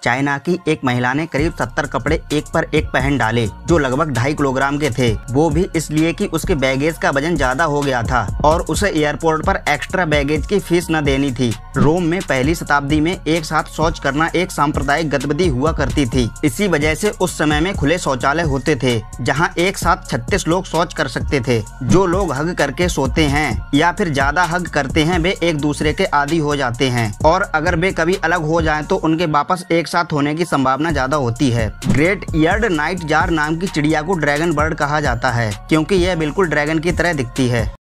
China की एक महिला ने करीब 70 कपड़े एक पर एक पहन डाले जो लगभग 2.5 किलोग्राम के थे। वो भी इसलिए कि उसके बैगेज का वजन ज्यादा हो गया था और उसे एयरपोर्ट पर एक्स्ट्रा बैगेज की फीस न देनी थी। रोम में पहली शताब्दी में एक साथ शौच करना एक सांप्रदायिक गतिविधि हुआ करती थी। इसी वजह से उस समय में खुले शौचालय होते थे जहां एक साथ 36 लोग शौच कर सकते थे। जो लोग हग करके सोते हैं या फिर ज्यादा हग करते हैं वे एक दूसरे के आदी हो जाते हैं और अगर वे कभी अलग हो जाएं तो उनके वापस एक साथ होने की संभावना ज्यादा होती है। ग्रेट ईयर्ड नाइट जार नाम की चिड़िया को ड्रैगन बर्ड कहा जाता है क्योंकि यह बिल्कुल ड्रैगन की तरह दिखती है।